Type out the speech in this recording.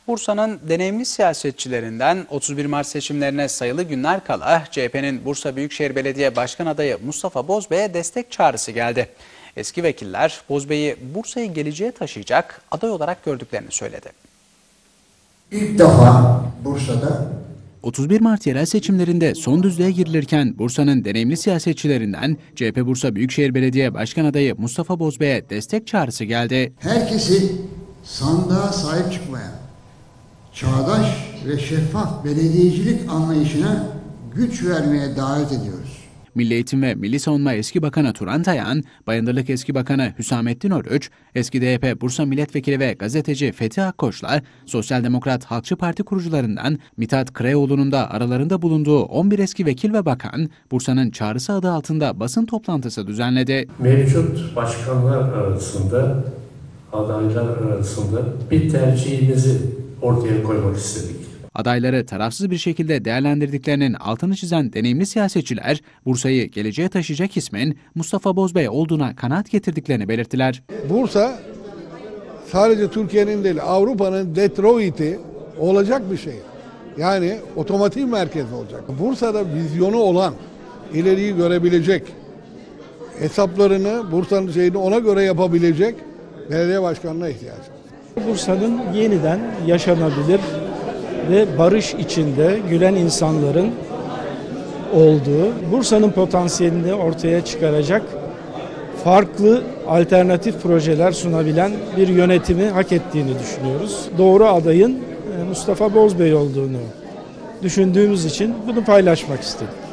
Bursa'nın deneyimli siyasetçilerinden 31 Mart seçimlerine sayılı günler kala CHP'nin Bursa Büyükşehir Belediye Başkan adayı Mustafa Bozbey'e destek çağrısı geldi. Eski vekiller Bozbey'i Bursa'yı geleceğe taşıyacak aday olarak gördüklerini söyledi. İlk defa Bursa'da 31 Mart yerel seçimlerinde son düzlüğe girilirken Bursa'nın deneyimli siyasetçilerinden CHP Bursa Büyükşehir Belediye Başkan adayı Mustafa Bozbey'e destek çağrısı geldi. herkesi sandığa sahip çıkmaya, çağdaş ve şeffaf belediyecilik anlayışına güç vermeye davet ediyoruz. Milli Eğitim ve Milli Savunma eski Bakanı Turan Tayan, Bayındırlık eski Bakanı Hüsamettin Oruç, eski DYP Bursa Milletvekili ve gazeteci Fethi Akkoç'la Sosyal Demokrat Halkçı Parti kurucularından Mithat Kıraoğlu'nun da aralarında bulunduğu 11 eski vekil ve bakan, Bursa'nın çağrısı adı altında basın toplantısı düzenledi. Mevcut başkanlar arasında, adaylar arasında bir tercihimizi ortaya koymak istedik. Adayları tarafsız bir şekilde değerlendirdiklerinin altını çizen deneyimli siyasetçiler, Bursa'yı geleceğe taşıyacak ismin Mustafa Bozbey olduğuna kanaat getirdiklerini belirttiler. Bursa sadece Türkiye'nin değil, Avrupa'nın Detroit'i olacak bir şey. Yani otomotiv merkezi olacak. Bursa'da vizyonu olan, ileriyi görebilecek, hesaplarını, Bursa'nın şeyini ona göre yapabilecek belediye başkanına ihtiyaç var. Bursa'nın yeniden yaşanabilir ve barış içinde gülen insanların olduğu, Bursa'nın potansiyelini ortaya çıkaracak farklı alternatif projeler sunabilen bir yönetimi hak ettiğini düşünüyoruz. Doğru adayın Mustafa Bozbey olduğunu düşündüğümüz için bunu paylaşmak istedik.